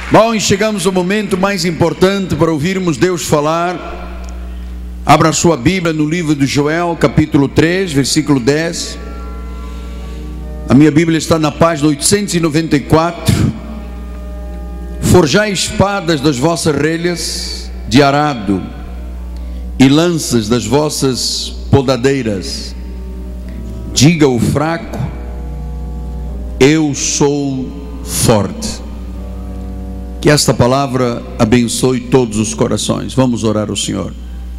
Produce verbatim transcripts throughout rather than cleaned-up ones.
Bom, e chegamos ao momento mais importante para ouvirmos Deus falar. Abra sua Bíblia no livro de Joel, capítulo três, versículo dez. A minha Bíblia está na página oitocentos e noventa e quatro. Forjai espadas das vossas relhas de arado e lanças das vossas podadeiras. Diga ao fraco: eu sou forte. Que esta palavra abençoe todos os corações. Vamos orar ao Senhor.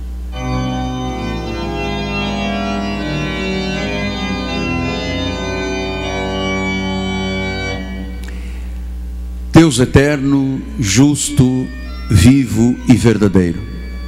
Deus eterno, justo, vivo e verdadeiro,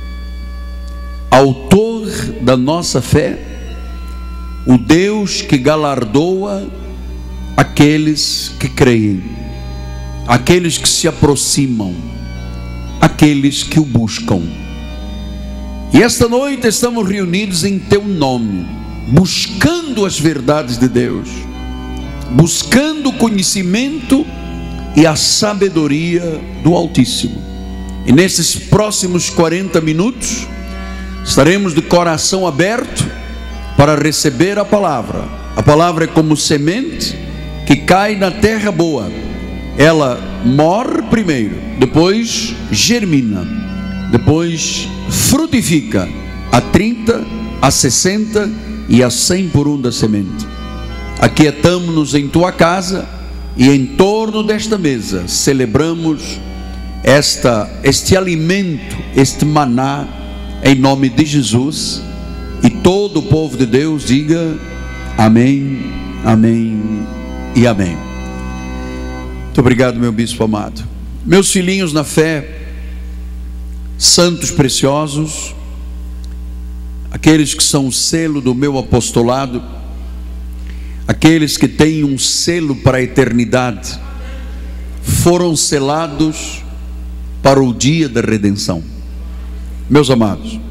autor da nossa fé, o Deus que galardoa aqueles que creem, aqueles que se aproximam, aqueles que o buscam. E esta noite estamos reunidos em teu nome, buscando as verdades de Deus, buscando o conhecimento e a sabedoria do Altíssimo. E nesses próximos quarenta minutos estaremos de coração aberto para receber a palavra. A palavra é como semente que cai na terra boa. Ela morre primeiro, depois germina, depois frutifica a trinta, a sessenta e a cem por um da semente. Aquietamo-nos em tua casa e em torno desta mesa celebramos esta, este alimento, este maná, em nome de Jesus. E todo o povo de Deus diga amém, amém e amém. Muito obrigado, meu bispo amado. Meus filhinhos na fé, santos preciosos, aqueles que são o selo do meu apostolado, aqueles que têm um selo para a eternidade, foram selados para o dia da redenção. Meus amados,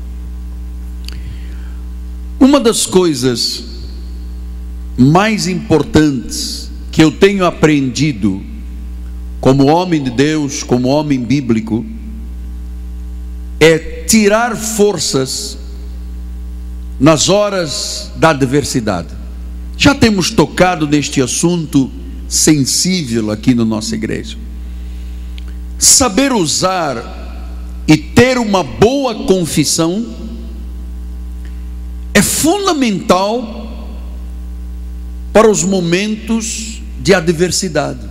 uma das coisas mais importantes que eu tenho aprendido como homem de Deus, como homem bíblico, é tirar forças nas horas da adversidade. Já temos tocado neste assunto sensível aqui na nossa igreja. Saber usar e ter uma boa confissão é fundamental para os momentos de adversidade.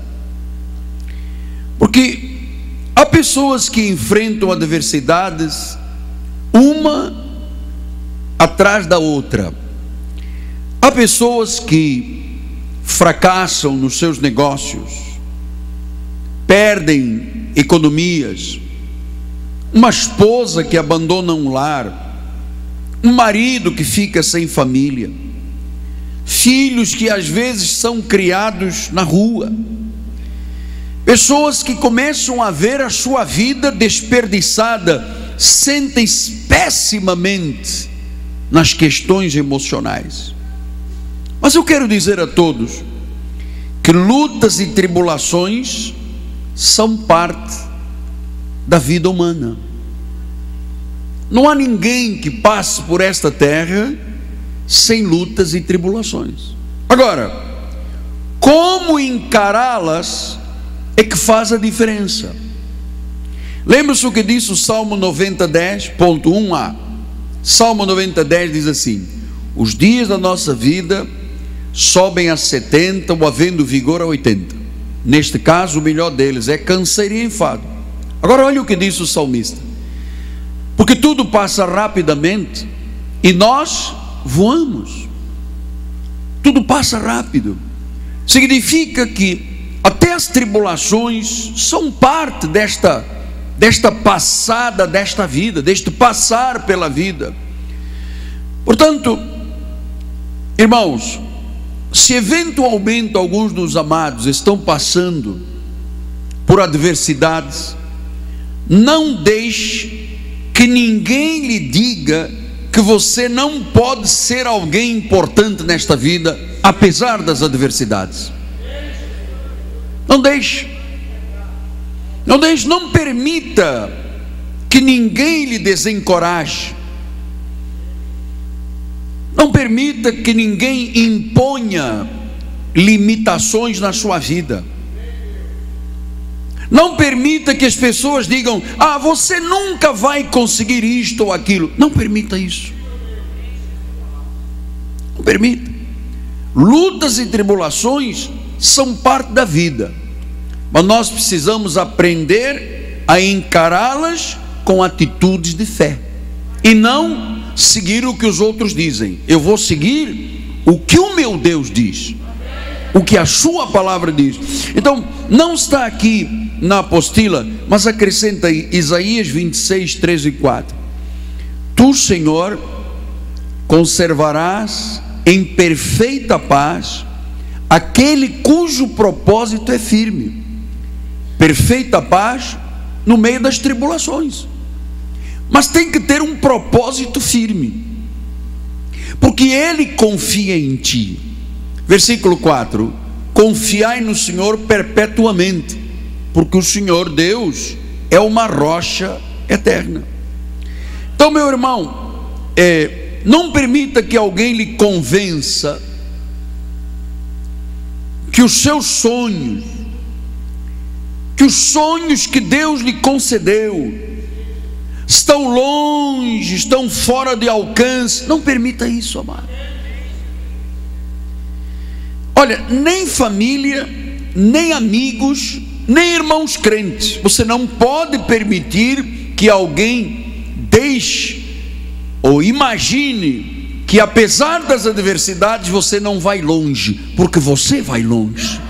Porque há pessoas que enfrentam adversidades uma atrás da outra. Há pessoas que fracassam nos seus negócios, perdem economias, uma esposa que abandona um lar, um marido que fica sem família, filhos que às vezes são criados na rua, pessoas que começam a ver a sua vida desperdiçada, sentem-se pessimamente nas questões emocionais. Mas eu quero dizer a todos que lutas e tribulações são parte da vida humana. Não há ninguém que passe por esta terra sem lutas e tribulações. Agora, como encará-las é que faz a diferença. Lembra-se o que disse o Salmo noventa, dez, ponto um a. Salmo noventa, dez diz assim: os dias da nossa vida sobem a setenta, ou havendo vigor a oitenta. Neste caso, o melhor deles é canseiro e enfado. Agora olha o que diz o salmista: porque tudo passa rapidamente e nós voamos. Tudo passa rápido. Significa que até as tribulações são parte desta, desta passada, desta vida, deste passar pela vida. Portanto, irmãos, se eventualmente alguns dos amados estão passando por adversidades, não deixe que ninguém lhe diga que você não pode ser alguém importante nesta vida, apesar das adversidades. Não deixe. Não deixe, não permita que ninguém lhe desencoraje. Não permita que ninguém imponha limitações na sua vida. Não permita que as pessoas digam: ah, você nunca vai conseguir isto ou aquilo. Não permita isso. Não permita. Lutas e tribulações são parte da vida, mas nós precisamos aprender a encará-las com atitudes de fé, e não seguir o que os outros dizem. Eu vou seguir o que o meu Deus diz, o que a sua palavra diz. Então, não está aqui na apostila, mas acrescenta aí Isaías vinte e seis, três e quatro. Tu, Senhor, conservarás em perfeita paz aquele cujo propósito é firme. Perfeita paz no meio das tribulações, mas tem que ter um propósito firme, porque Ele confia em ti. Versículo quatro: confiai no Senhor perpetuamente, porque o Senhor Deus é uma rocha eterna. Então, meu irmão, é, não permita que alguém lhe convença que os seus sonhos, que os sonhos que Deus lhe concedeu estão longe, estão fora de alcance. Não permita isso, amado. Olha, nem família, nem amigos, nem irmãos crentes, você não pode permitir que alguém deixe ou imagine que apesar das adversidades você não vai longe, porque você vai longe.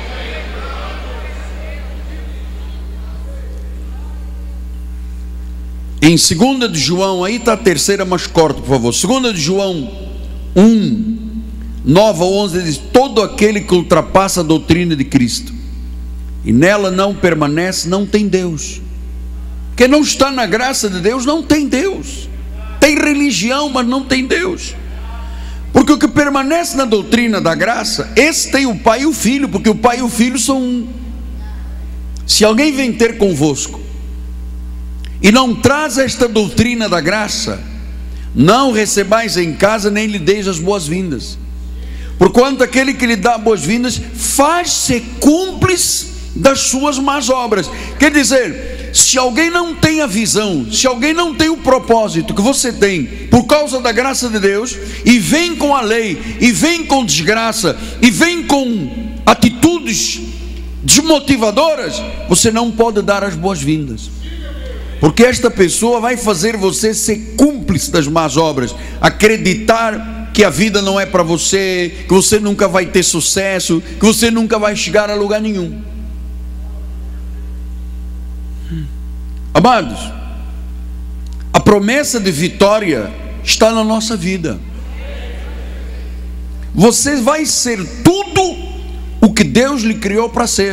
Em segunda de João, aí está a terceira, mas corta, por favor. segunda de João um, nove a onze, diz: todo aquele que ultrapassa a doutrina de Cristo e nela não permanece, não tem Deus. Quem não está na graça de Deus, não tem Deus. Tem religião, mas não tem Deus. Porque o que permanece na doutrina da graça, esse tem o Pai e o Filho, porque o Pai e o Filho são um. Se alguém vem ter convosco e não traz esta doutrina da graça, não recebais em casa, nem lhe deis as boas-vindas. Porquanto aquele que lhe dá boas-vindas faz-se cúmplice das suas más obras. Quer dizer, se alguém não tem a visão, se alguém não tem o propósito que você tem, por causa da graça de Deus, e vem com a lei, e vem com desgraça, e vem com atitudes desmotivadoras, você não pode dar as boas-vindas, porque esta pessoa vai fazer você ser cúmplice das más obras, acreditar que a vida não é para você, que você nunca vai ter sucesso, que você nunca vai chegar a lugar nenhum. Amados, a promessa de vitória está na nossa vida. Você vai ser tudo o que Deus lhe criou para ser.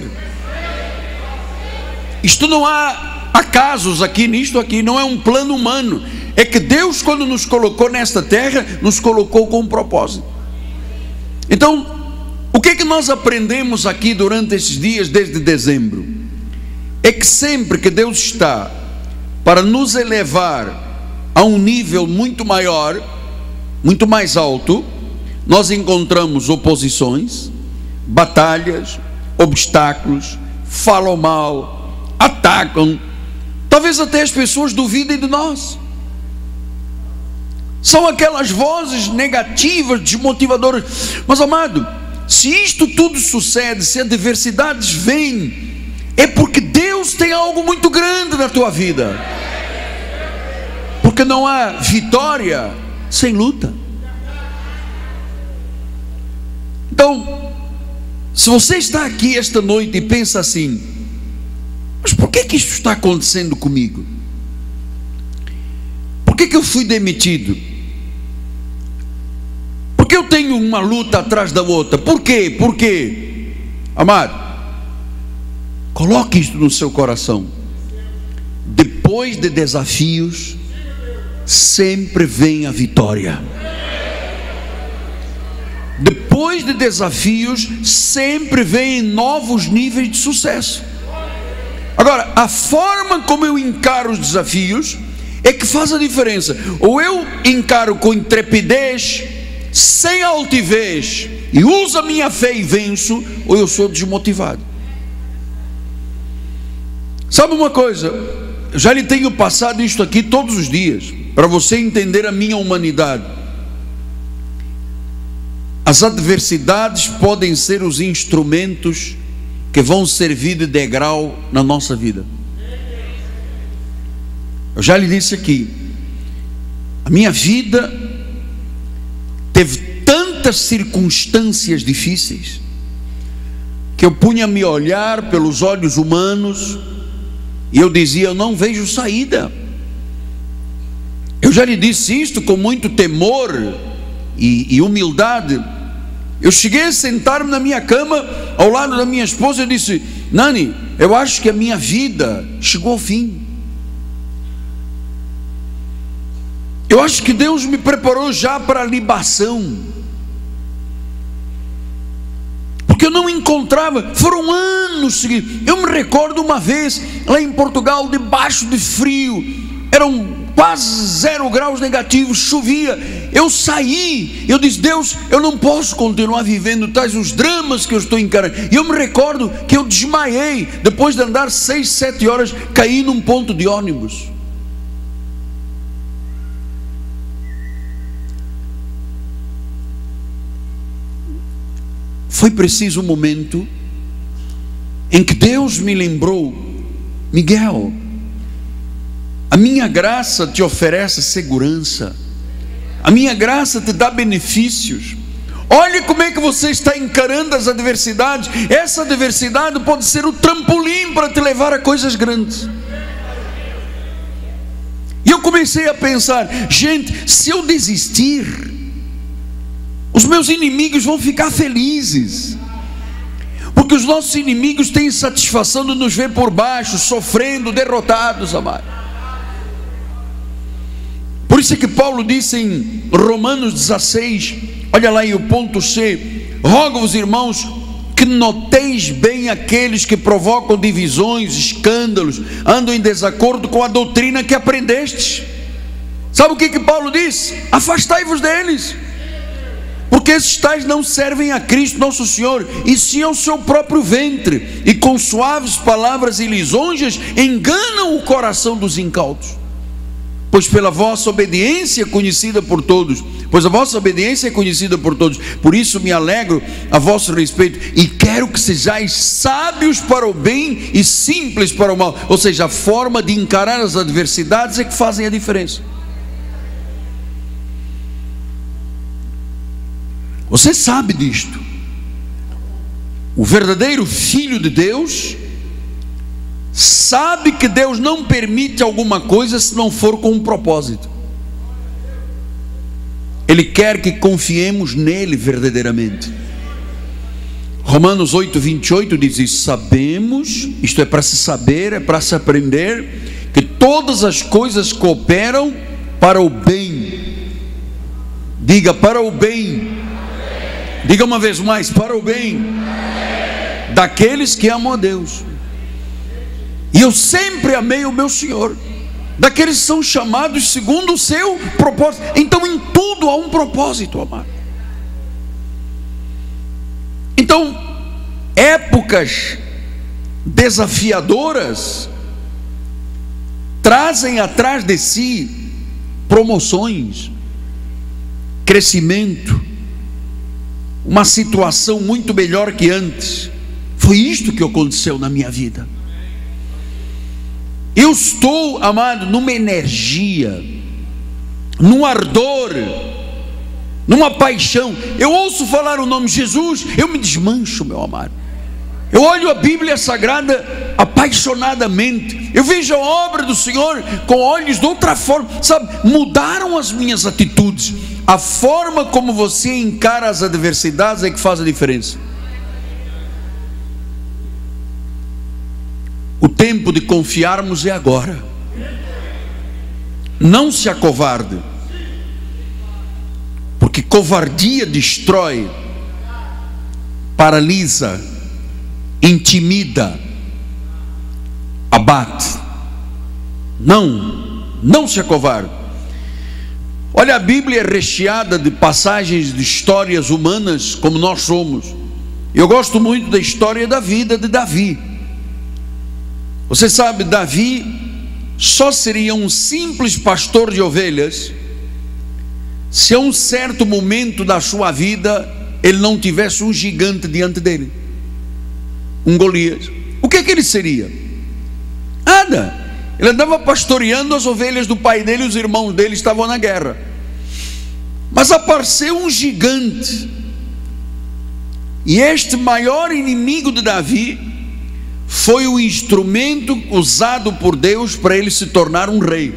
Isto não há acasos aqui, nisto aqui, não é um plano humano. É que Deus, quando nos colocou nesta terra, nos colocou com um propósito. Então, o que é que nós aprendemos aqui durante esses dias, desde dezembro? É que sempre que Deus está para nos elevar a um nível muito maior, muito mais alto, nós encontramos oposições, batalhas, obstáculos, falam mal, atacam, talvez até as pessoas duvidem de nós. São aquelas vozes negativas, desmotivadoras. Mas, amado, se isto tudo sucede, se adversidades vêm, é porque Deus tem algo muito grande na tua vida. Porque não há vitória sem luta. Então, se você está aqui esta noite e pensa assim: mas por que que isso está acontecendo comigo? Por que que eu fui demitido? Por que eu tenho uma luta atrás da outra? Por quê? Por quê? Amado, coloque isso no seu coração. Depois de desafios, sempre vem a vitória. Depois de desafios, sempre vem novos níveis de sucesso. Agora, a forma como eu encaro os desafios é que faz a diferença. Ou eu encaro com intrepidez, sem altivez, e uso a minha fé e venço, ou eu sou desmotivado. Sabe uma coisa? Eu já lhe tenho passado isto aqui todos os dias, para você entender a minha humanidade. As adversidades podem ser os instrumentos que vão servir de degrau na nossa vida. Eu já lhe disse aqui, a minha vida teve tantas circunstâncias difíceis, que eu punha-me a olhar pelos olhos humanos, e eu dizia, eu não vejo saída. Eu já lhe disse isto com muito temor e, e humildade. Eu cheguei a sentar-me na minha cama, ao lado da minha esposa, e disse, Nani, eu acho que a minha vida chegou ao fim. Eu acho que Deus me preparou já para a libação, porque eu não encontrava, foram anos seguidos. Eu me recordo uma vez, lá em Portugal, debaixo de frio, eram quase zero graus negativos, chovia, eu saí, eu disse, Deus, eu não posso continuar vivendo tais os dramas que eu estou encarando. E eu me recordo que eu desmaiei, depois de andar seis, sete horas, caí num ponto de ônibus. Foi preciso um momento em que Deus me lembrou, Miguel, a minha graça te oferece segurança, a minha graça te dá benefícios. Olha como é que você está encarando as adversidades. Essa adversidade pode ser o trampolim para te levar a coisas grandes. E eu comecei a pensar, gente, se eu desistir, os meus inimigos vão ficar felizes, porque os nossos inimigos têm satisfação de nos ver por baixo, sofrendo, derrotados, amado. Por isso é que Paulo disse em Romanos dezesseis, olha lá aí o ponto C, rogo-vos, irmãos, que noteis bem aqueles que provocam divisões, escândalos, andam em desacordo com a doutrina que aprendestes. Sabe o que que Paulo diz? Afastai-vos deles, porque esses tais não servem a Cristo nosso Senhor, e sim ao seu próprio ventre, e com suaves palavras e lisonjas enganam o coração dos incautos. Pois pela vossa obediência é conhecida por todos, pois a vossa obediência é conhecida por todos, por isso me alegro a vosso respeito, e quero que sejais sábios para o bem e simples para o mal. Ou seja, a forma de encarar as adversidades é que fazem a diferença. Você sabe disto. O verdadeiro filho de Deus sabe que Deus não permite alguma coisa se não for com um propósito. Ele quer que confiemos nele verdadeiramente. Romanos oito, vinte e oito diz isso: sabemos, isto é para se saber, é para se aprender, que todas as coisas cooperam para o bem. Diga, para o bem. Diga uma vez mais, para o bem daqueles que amam a Deus. E eu sempre amei o meu Senhor, daqueles que são chamados segundo o seu propósito. Então em tudo há um propósito, amado. Então, épocas desafiadoras trazem atrás de si promoções, crescimento, uma situação muito melhor que antes. Foi isto que aconteceu na minha vida. Eu estou, amado, numa energia, num ardor, numa paixão. Eu ouço falar o nome de Jesus, eu me desmancho, meu amado. Eu olho a Bíblia Sagrada apaixonadamente. Eu vejo a obra do Senhor com olhos de outra forma, sabe? Mudaram as minhas atitudes. A forma como você encara as adversidades é que faz a diferença. O tempo de confiarmos é agora. Não se acovarde, porque covardia destrói, paralisa, intimida. abate. Não, não se acovarde. Olha, a Bíblia é recheada de passagens de histórias humanas como nós somos. Eu gosto muito da história da vida de Davi. Você sabe, Davi só seria um simples pastor de ovelhas se a um certo momento da sua vida ele não tivesse um gigante diante dele, um Golias. O que é que ele seria? Nada. Ele andava pastoreando as ovelhas do pai dele, e os irmãos dele estavam na guerra. Mas apareceu um gigante, e este maior inimigo de Davi foi o instrumento usado por Deus para ele se tornar um rei.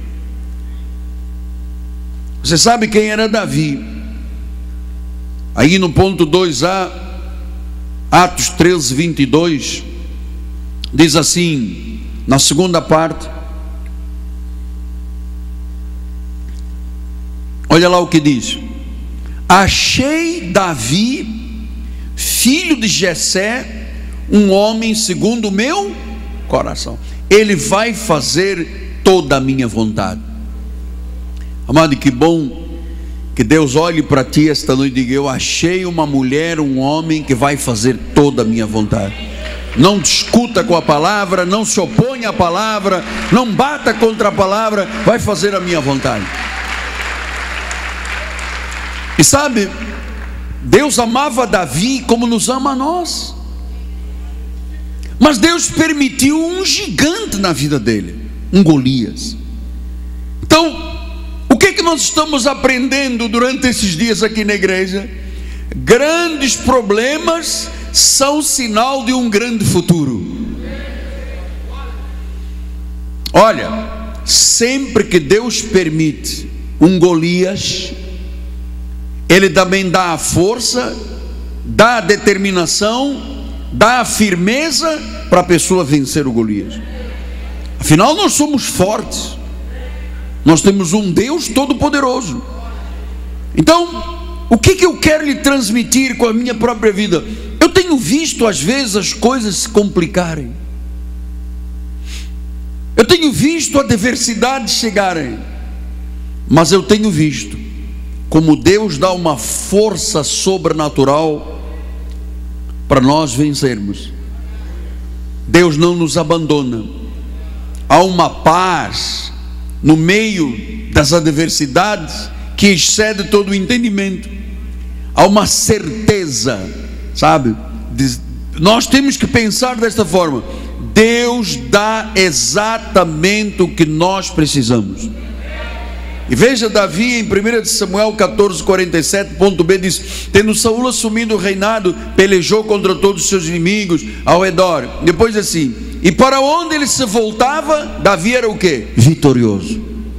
Você sabe quem era Davi? Aí no ponto dois a, Atos treze, vinte e dois, diz assim, na segunda parte, olha lá o que diz: achei Davi, filho de Jessé, um homem segundo o meu coração. Ele vai fazer toda a minha vontade. Amado, que bom que Deus olhe para ti esta noite e diga: eu achei uma mulher, um homem que vai fazer toda a minha vontade. Não discuta com a palavra, não se oponha à palavra, não bata contra a palavra, vai fazer a minha vontade. E sabe, Deus amava Davi como nos ama a nós, mas Deus permitiu um gigante na vida dele, um Golias. Então, o que é que nós estamos aprendendo durante esses dias aqui na igreja? Grandes problemas são sinal de um grande futuro. Olha, sempre que Deus permite um Golias, Ele também dá a força, dá a determinação, dá a firmeza para a pessoa vencer o Golias. Afinal, nós somos fortes, nós temos um Deus todo-poderoso. Então, o que, que eu quero lhe transmitir com a minha própria vida? Eu tenho visto às vezes as coisas se complicarem, eu tenho visto a adversidade chegarem, mas eu tenho visto como Deus dá uma força sobrenatural para nós vencermos. Deus não nos abandona. Há uma paz no meio das adversidades que excede todo o entendimento. Há uma certeza, sabe? Nós temos que pensar desta forma: Deus dá exatamente o que nós precisamos. E veja Davi em primeira Samuel catorze, quarenta e sete, ponto B, diz: tendo Saul assumido o reinado, pelejou contra todos os seus inimigos ao redor. Depois assim, e para onde ele se voltava, Davi era o quê? Vitorioso.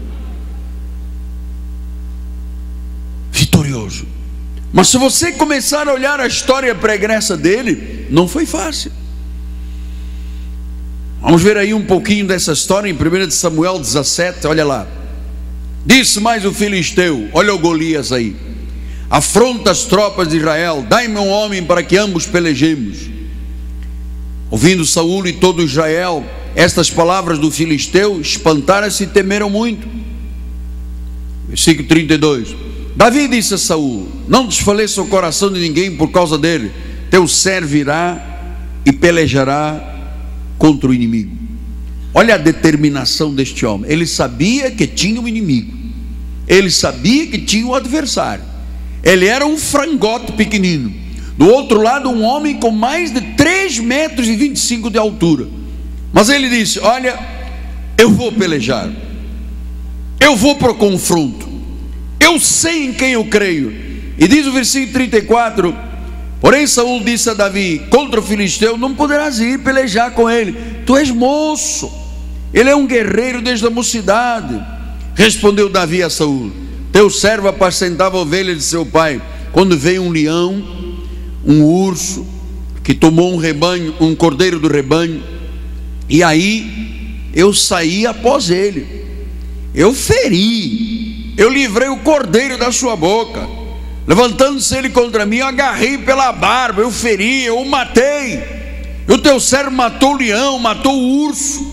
Vitorioso. Mas se você começar a olhar a história pregressa dele, não foi fácil. Vamos ver aí um pouquinho dessa história em primeira Samuel dezessete, olha lá. Disse mais o filisteu, olha o Golias aí: afronta as tropas de Israel, dai-me um homem para que ambos pelejemos. Ouvindo Saul e todo Israel estas palavras do filisteu, espantaram-se e temeram muito. Versículo trinta e dois. Davi disse a Saul: não desfaleça o coração de ninguém por causa dele, teu servo irá e pelejará contra o inimigo. Olha a determinação deste homem. Ele sabia que tinha um inimigo, ele sabia que tinha um adversário. Ele era um frangote pequenino, do outro lado um homem com mais de três metros e vinte e cinco de altura. Mas ele disse: olha, eu vou pelejar, eu vou para o confronto, eu sei em quem eu creio. E diz o versículo trinta e quatro: porém Saul disse a Davi: contra o filisteu não poderás ir pelejar com ele, tu és moço, ele é um guerreiro desde a mocidade. Respondeu Davi a Saul: teu servo apacentava ovelhas de seu pai, quando veio um leão, um urso, que tomou um rebanho, um cordeiro do rebanho, e aí eu saí após ele, eu feri, eu livrei o cordeiro da sua boca. Levantando-se ele contra mim, eu agarrei pela barba, eu feri, eu o matei. E o teu servo matou o leão, matou o urso,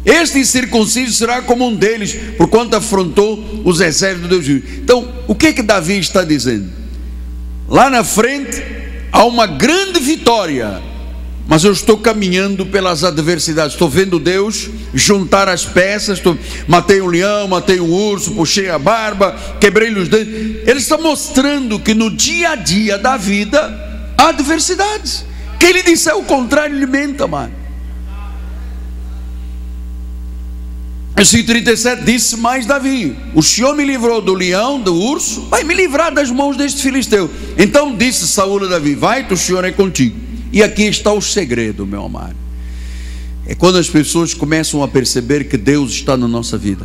Este incircunciso será como um deles, porquanto afrontou os exércitos de Deus. Então, o que é que Davi está dizendo? Lá na frente há uma grande vitória, mas eu estou caminhando pelas adversidades. Estou vendo Deus juntar as peças. Estou... matei um leão, matei um urso, puxei a barba, quebrei-lhe os dentes. Ele está mostrando que no dia a dia da vida há adversidades. Quem ele disser o contrário, ele mente, mano. Versículo trinta e sete, disse mais Davi: o Senhor me livrou do leão, do urso, vai me livrar das mãos deste filisteu. Então disse Saúl a Davi: vai-te, o Senhor é contigo. E aqui está o segredo, meu amado. É quando as pessoas começam a perceber que Deus está na nossa vida.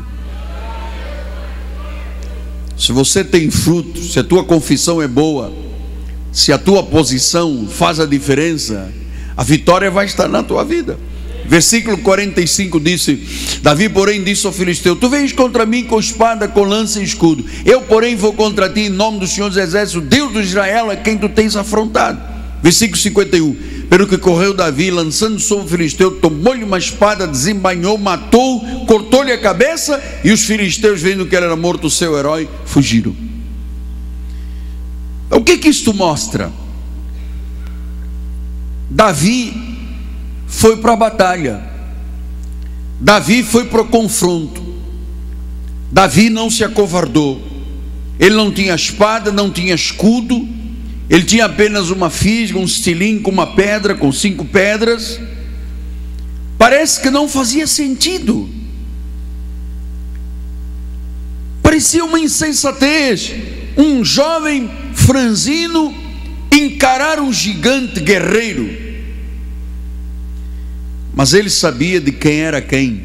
Se você tem fruto, se a tua confissão é boa, se a tua posição faz a diferença, a vitória vai estar na tua vida. Versículo quarenta e cinco disse: Davi, porém, disse ao filisteu: tu vens contra mim com espada, com lança e escudo. Eu, porém, vou contra ti em nome do Senhor dos Exércitos, Deus de Israel, a quem tu tens afrontado. Versículo cinquenta e um: pelo que correu Davi, lançando sobre o filisteu, tomou-lhe uma espada, desembainhou, matou, cortou-lhe a cabeça, e os filisteus, vendo que ele era morto, o seu herói, fugiram. O que que isto mostra? Davi foi para a batalha, Davi foi para o confronto, Davi não se acovardou. Ele não tinha espada, não tinha escudo, ele tinha apenas uma fisga, um estilingue com uma pedra, com cinco pedras. Parece que não fazia sentido, parecia uma insensatez, um jovem franzino encarar um gigante guerreiro. Mas ele sabia de quem era quem.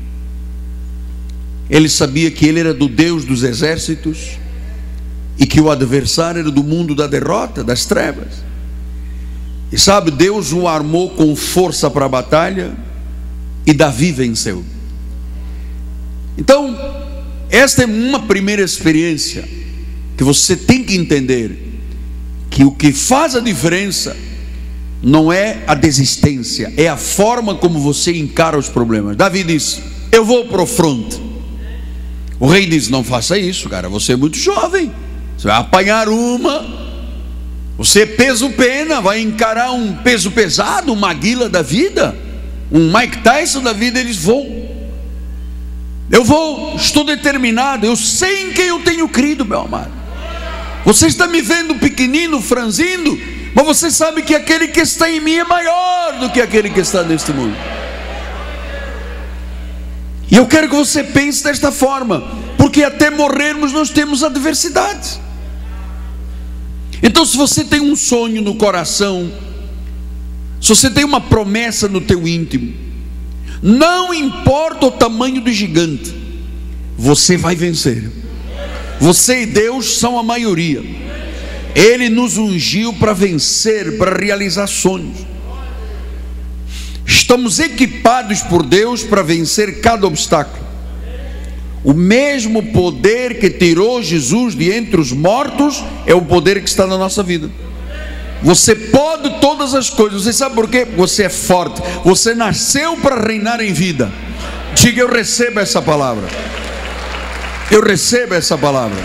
Ele sabia que ele era do Deus dos exércitos e que o adversário era do mundo da derrota, das trevas. E sabe, Deus o armou com força para a batalha e Davi venceu. Então, esta é uma primeira experiência que você tem que entender, que o que faz a diferença não é a desistência, é a forma como você encara os problemas. Davi disse: eu vou para o fronte. O rei disse: não faça isso, cara, você é muito jovem, você vai apanhar uma, você é peso pena, vai encarar um peso pesado, uma Maguila da vida, um Mike Tyson da vida. Eles vão, eu vou, estou determinado, eu sei em quem eu tenho crido, meu amado. Você está me vendo pequenino, franzindo, mas você sabe que aquele que está em mim é maior do que aquele que está neste mundo. E eu quero que você pense desta forma, porque até morrermos nós temos adversidades. Então, se você tem um sonho no coração, se você tem uma promessa no teu íntimo, não importa o tamanho do gigante, você vai vencer. Você e Deus são a maioria. Ele nos ungiu para vencer, para realizar sonhos. Estamos equipados por Deus para vencer cada obstáculo. O mesmo poder que tirou Jesus de entre os mortos é o poder que está na nossa vida. Você pode todas as coisas. Você sabe por quê? Você é forte. Você nasceu para reinar em vida. Diga: eu recebo essa palavra. Eu recebo essa palavra.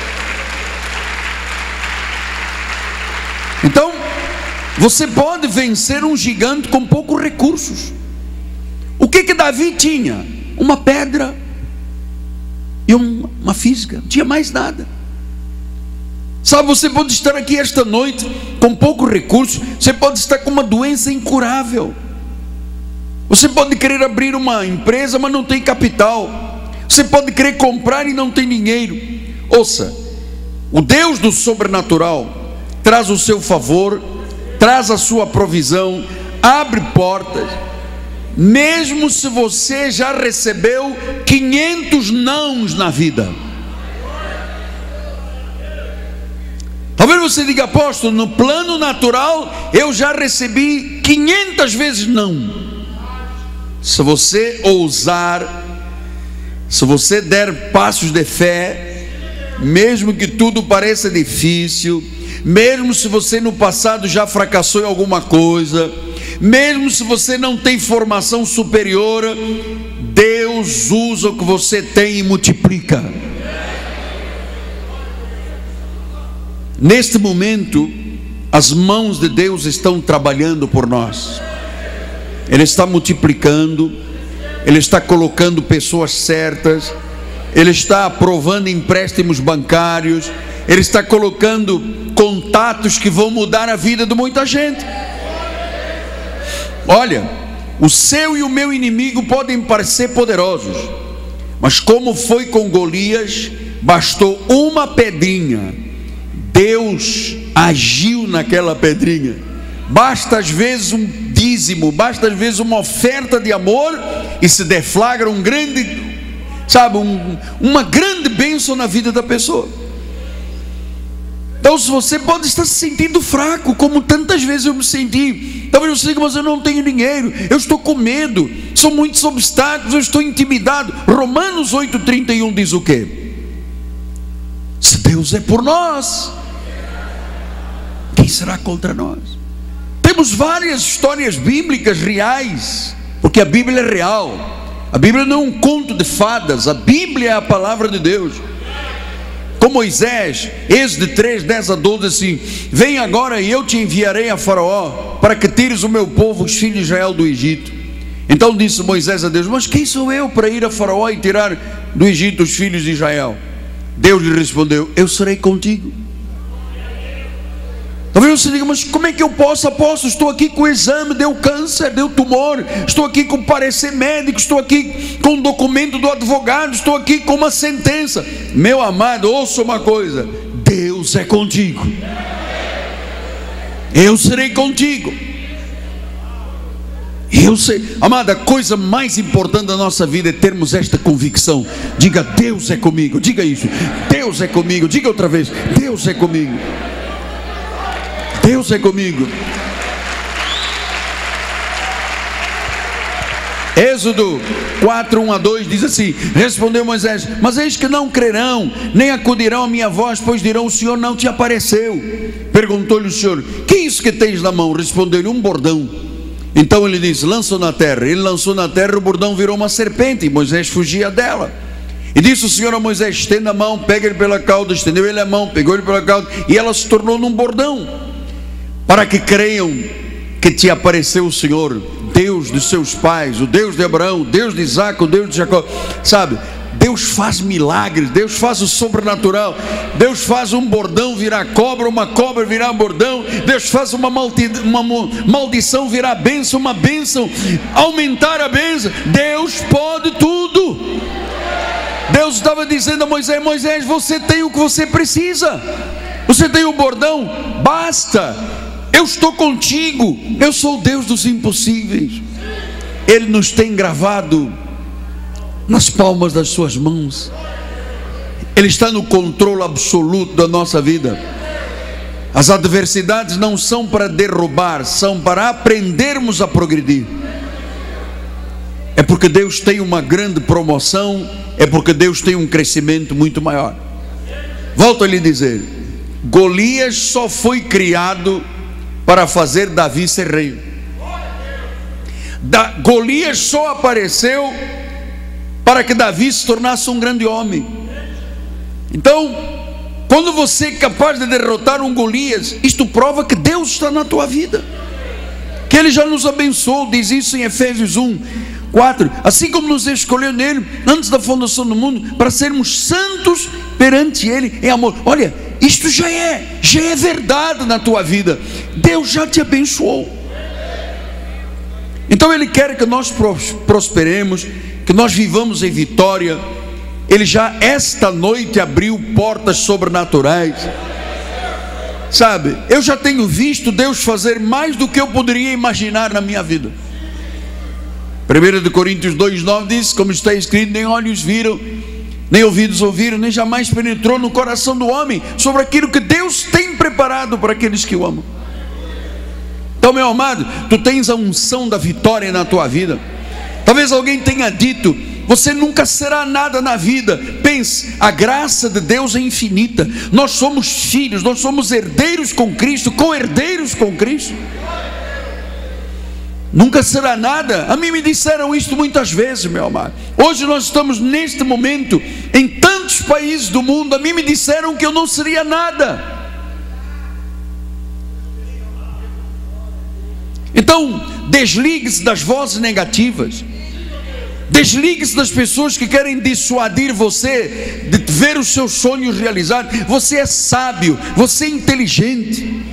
Então, você pode vencer um gigante com poucos recursos. O que que Davi tinha? Uma pedra e um, uma fisga, não tinha mais nada. Sabe, você pode estar aqui esta noite com poucos recursos, você pode estar com uma doença incurável, você pode querer abrir uma empresa, mas não tem capital, você pode querer comprar e não tem dinheiro. Ouça, o Deus do sobrenatural traz o seu favor, traz a sua provisão, abre portas, mesmo se você já recebeu quinhentos nãos na vida. Talvez você diga: apóstolo, no plano natural eu já recebi quinhentas vezes não. Se você ousar, se você der passos de fé, mesmo que tudo pareça difícil, mesmo se você no passado já fracassou em alguma coisa, mesmo se você não tem formação superior, Deus usa o que você tem e multiplica. Neste momento, as mãos de Deus estão trabalhando por nós. Ele está multiplicando, Ele está colocando pessoas certas, Ele está aprovando empréstimos bancários, Ele está colocando contatos que vão mudar a vida de muita gente. Olha, o seu e o meu inimigo podem parecer poderosos, mas como foi com Golias, bastou uma pedrinha, Deus agiu naquela pedrinha. Basta às vezes um dízimo, basta às vezes uma oferta de amor, e se deflagra um grande, sabe, um, uma grande bênção na vida da pessoa. Então, se você pode estar se sentindo fraco, como tantas vezes eu me senti, talvez você diga, mas eu não tenho dinheiro, eu estou com medo, são muitos obstáculos, eu estou intimidado. Romanos oito, trinta e um diz o quê? Se Deus é por nós, quem será contra nós? Temos várias histórias bíblicas reais, porque a Bíblia é real. A Bíblia não é um conto de fadas, a Bíblia é a palavra de Deus. Com Moisés, Êxodo três, dez a doze, assim: vem agora e eu te enviarei a Faraó, para que tires o meu povo, os filhos de Israel, do Egito. Então disse Moisés a Deus: mas quem sou eu para ir a Faraó e tirar do Egito os filhos de Israel? Deus lhe respondeu: eu serei contigo. Talvez você diga, mas como é que eu posso, apóstolo? Estou aqui com o exame, deu câncer, deu tumor, estou aqui com o parecer médico, estou aqui com o documento do advogado, estou aqui com uma sentença. Meu amado, ouça uma coisa: Deus é contigo. Eu serei contigo. Eu sei, amada, a coisa mais importante da nossa vida é termos esta convicção. Diga: Deus é comigo. Diga isso: Deus é comigo. Diga outra vez: Deus é comigo. Deus é comigo. Êxodo quatro, um a dois diz assim: respondeu Moisés: mas eis que não crerão, nem acudirão a minha voz, pois dirão: o Senhor não te apareceu. Perguntou-lhe o Senhor: que é isso que tens na mão? Respondeu-lhe: um bordão. Então ele disse: lança na terra. Ele lançou na terra, o bordão virou uma serpente, e Moisés fugia dela. E disse o Senhor a Moisés: estenda a mão, pega ele pela cauda. Estendeu ele a mão, pegou ele pela cauda, e ela se tornou num bordão, para que creiam que te apareceu o Senhor, Deus dos seus pais, o Deus de Abraão, o Deus de Isaac, o Deus de Jacó. Sabe, Deus faz milagres, Deus faz o sobrenatural. Deus faz um bordão virar cobra, uma cobra virar bordão. Deus faz uma, maldi uma maldição virar bênção, uma bênção aumentar a bênção. Deus pode tudo. Deus estava dizendo a Moisés: Moisés, você tem o que você precisa, você tem o bordão, basta. Eu estou contigo, eu sou o Deus dos impossíveis. Ele nos tem gravado nas palmas das suas mãos. Ele está no controle absoluto da nossa vida. As adversidades não são para derrubar, são para aprendermos a progredir. É porque Deus tem uma grande promoção, é porque Deus tem um crescimento muito maior. Volto a lhe dizer: Golias só foi criado para fazer Davi ser rei. Da, Golias só apareceu para que Davi se tornasse um grande homem. Então, quando você é capaz de derrotar um Golias, isto prova que Deus está na tua vida, que Ele já nos abençoou. Diz isso em Efésios um, quatro: assim como nos escolheu nele antes da fundação do mundo, para sermos santos perante Ele em amor. Olha, isto já é, já é verdade na tua vida. Deus já te abençoou. Então Ele quer que nós prosperemos, que nós vivamos em vitória. Ele já esta noite abriu portas sobrenaturais. Sabe, eu já tenho visto Deus fazer mais do que eu poderia imaginar na minha vida. primeira Coríntios dois, nove diz: como está escrito, nem olhos viram, nem ouvidos ouviram, nem jamais penetrou no coração do homem sobre aquilo que Deus tem preparado para aqueles que o amam. Então, meu amado, tu tens a unção da vitória na tua vida. Talvez alguém tenha dito: você nunca será nada na vida. Pense, a graça de Deus é infinita. Nós somos filhos, nós somos herdeiros com Cristo, co-herdeiros com Cristo. nunca será nada. A mim me disseram isto muitas vezes, meu amado. Hoje nós estamos neste momento em tantos países do mundo. A mim me disseram que eu não seria nada. Então desligue-se das vozes negativas, desligue-se das pessoas que querem dissuadir você de ver os seus sonhos realizados. Você é sábio, você é inteligente.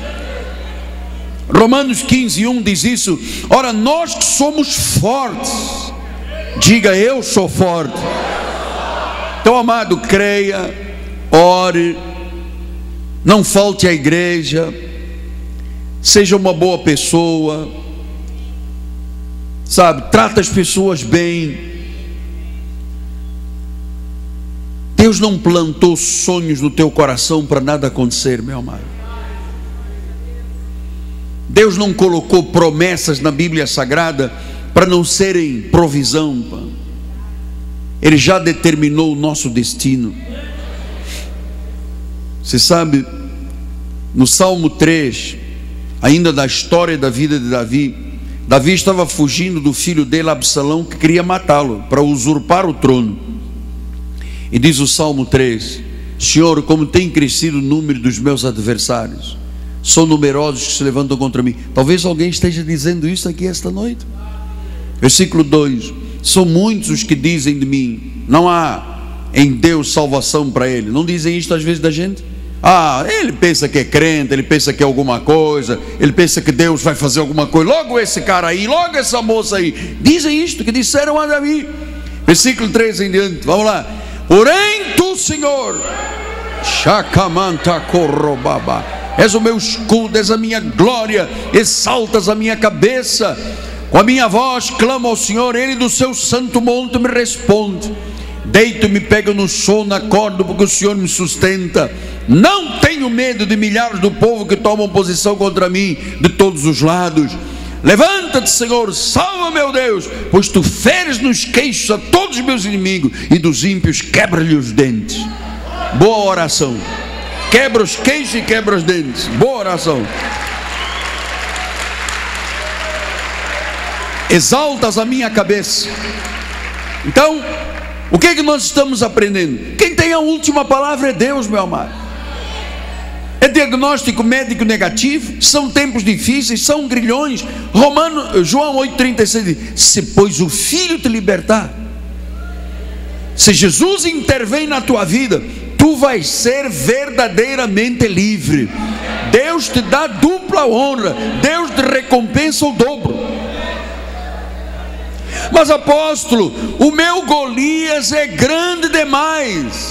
Romanos quinze, um diz isso. Ora, nós que somos fortes, diga: eu sou forte. Então, amado, creia, ore, não falte à igreja, seja uma boa pessoa, sabe, trata as pessoas bem. Deus não plantou sonhos no teu coração para nada acontecer, meu amado. Deus não colocou promessas na Bíblia Sagrada para não serem provisão. Ele já determinou o nosso destino. Você sabe, no Salmo três, ainda da história da vida de Davi, Davi estava fugindo do filho dele, Absalão, que queria matá-lo para usurpar o trono. E diz o Salmo três: Senhor, como tem crescido o número dos meus adversários, são numerosos que se levantam contra mim. Talvez alguém esteja dizendo isso aqui esta noite. Versículo dois: são muitos os que dizem de mim, não há em Deus salvação para ele. Não dizem isto às vezes da gente? Ah, ele pensa que é crente, ele pensa que é alguma coisa, ele pensa que Deus vai fazer alguma coisa. Logo esse cara aí, logo essa moça aí. Dizem isto que disseram a Davi. Versículo três em diante, vamos lá. Porém tu, Senhor, Shacamanta corrobaba, és o meu escudo, és a minha glória, exaltas a minha cabeça. Com a minha voz clamo ao Senhor, Ele do seu santo monte me responde. Deito e me pego no sono, acordo porque o Senhor me sustenta. Não tenho medo de milhares do povo que tomam posição contra mim de todos os lados. Levanta-te, Senhor, salva, meu Deus, pois tu feres nos queixos a todos os meus inimigos, e dos ímpios quebra-lhe os dentes. Boa oração. Quebra os queixos e quebra os dentes. Boa oração. Exaltas a minha cabeça. Então, o que é que nós estamos aprendendo? Quem tem a última palavra é Deus, meu amado. É diagnóstico médico negativo, são tempos difíceis, são grilhões. Romano, João oito, trinta e seis diz: se pois o Filho te libertar, se Jesus intervém na tua vida, tu vais ser verdadeiramente livre. Deus te dá dupla honra, Deus te recompensa o dobro. Mas apóstolo, o meu Golias é grande demais.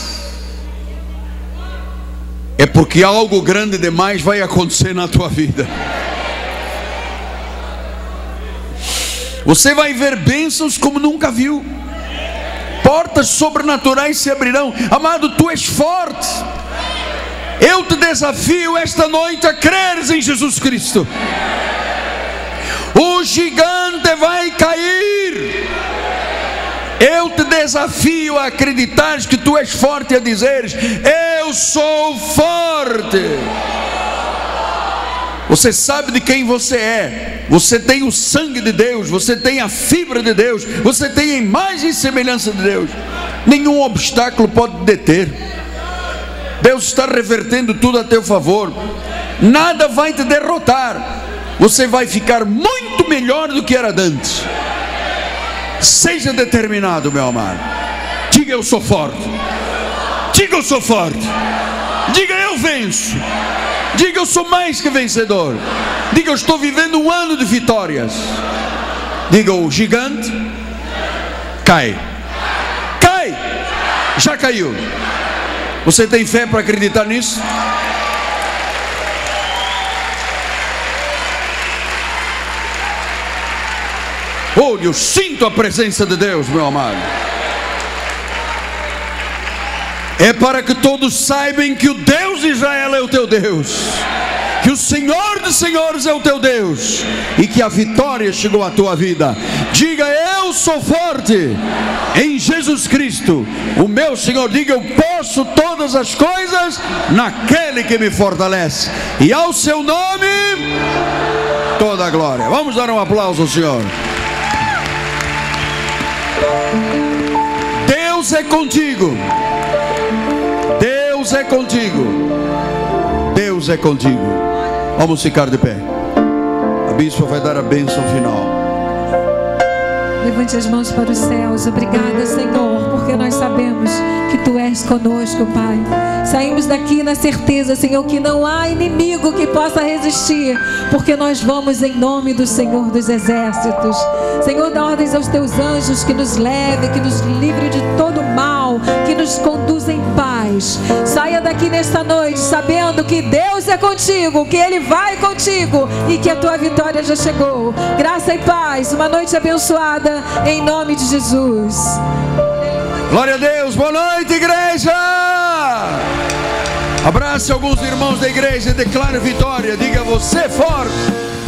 É porque algo grande demais vai acontecer na tua vida. Você vai ver bênçãos como nunca viu. Portas sobrenaturais se abrirão. Amado, tu és forte. Eu te desafio esta noite a creres em Jesus Cristo. O gigante vai cair. Eu te desafio a acreditares que tu és forte e a dizeres: eu sou forte. Você sabe de quem você é. Você tem o sangue de Deus, você tem a fibra de Deus, você tem a imagem e semelhança de Deus. Nenhum obstáculo pode te deter. Deus está revertendo tudo a teu favor. Nada vai te derrotar. Você vai ficar muito melhor do que era antes. Seja determinado, meu amado. Diga: eu sou forte. Diga: eu sou forte. Diga: eu venço. Diga: eu sou mais que vencedor. Diga: eu estou vivendo um ano de vitórias. Diga: o gigante cai. Cai. Já caiu. Você tem fé para acreditar nisso? Oh, eu sinto a presença de Deus, meu amado. É para que todos saibam que o Deus de Israel é o teu Deus, que o Senhor dos Senhores é o teu Deus, e que a vitória chegou à tua vida. Diga: eu sou forte em Jesus Cristo, o meu Senhor. Diga: eu posso todas as coisas naquele que me fortalece. E ao seu nome toda a glória. Vamos dar um aplauso ao Senhor. Deus é contigo. Deus é contigo. Deus é contigo. Vamos ficar de pé. A bispa vai dar a bênção final. Levante as mãos para os céus. Obrigada, Senhor, porque nós sabemos que Tu és conosco, Pai. Saímos daqui na certeza, Senhor, que não há inimigo que possa resistir, porque nós vamos em nome do Senhor dos Exércitos. Senhor, dá ordens aos Teus anjos que nos leve, que nos livre de todo mal, que nos conduza em paz. Saia daqui nesta noite sabendo que Deus é contigo, que Ele vai contigo e que a Tua vitória já chegou. Graça e paz, uma noite abençoada em nome de Jesus. Glória a Deus. Boa noite, igreja. Abrace alguns irmãos da igreja e declare vitória. Diga: você é forte.